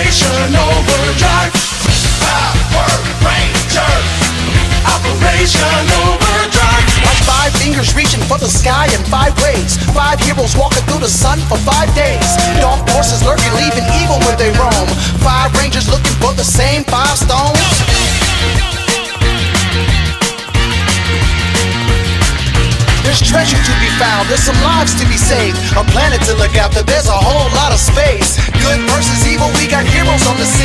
Operation Overdrive. Power Rangers. Operation Overdrive. Watch 5 fingers reaching for the sky in 5 ways. 5 heroes walking through the sun for 5 days. Dark forces lurking, leaving evil where they roam. 5 rangers looking for the same 5 stones. There's treasure to be found, there's some lives to be saved, a planet to look after, there's a whole lot of space. Good versus evil, we got heroes on the